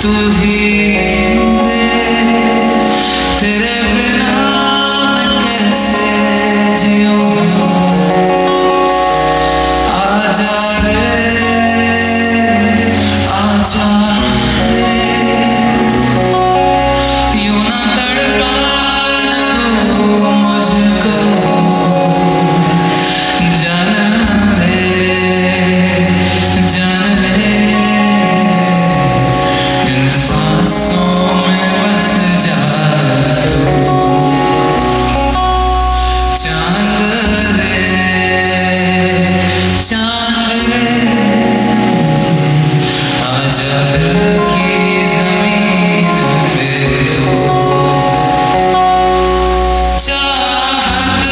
तू ही रे, तेरे बिना मैं कैसे जीऊंगा। आजा रे, आजा रे, यूं ना तड़पाना तू मुझको। जान ले, जान ले, इन सांसों में बस जा तू। चांद रे, चांद रे, आजा दिल की ज़मीन पे तू। चाहत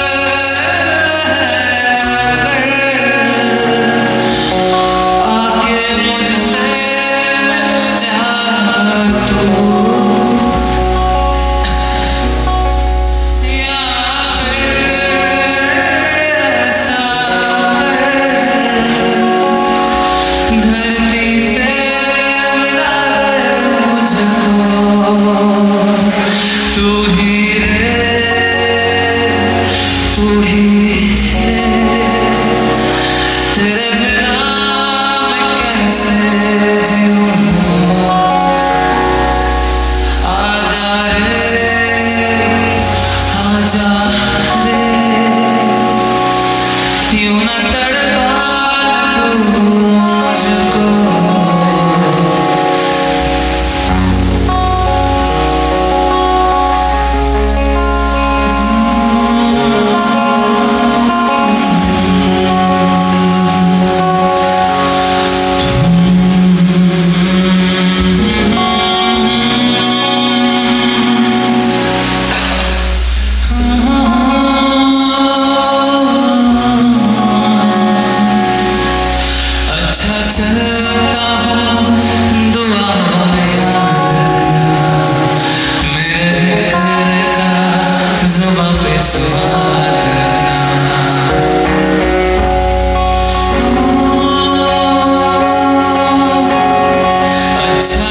आके मुझसे मिल जा तू, या फिर ऐसा कर धरती से मिला दे मुझको। तू ही रे, तू ही रे, तेरे बिना मैं कैसे जीऊंगा। आजा रे, आजा रे, यूं ना तड़पाना तू मुझको। अच्छा चलता हूँ, दुआ में याद रखना, मेरे ज़िक्र का ज़ुबां पे सवाल रखना। अच्छा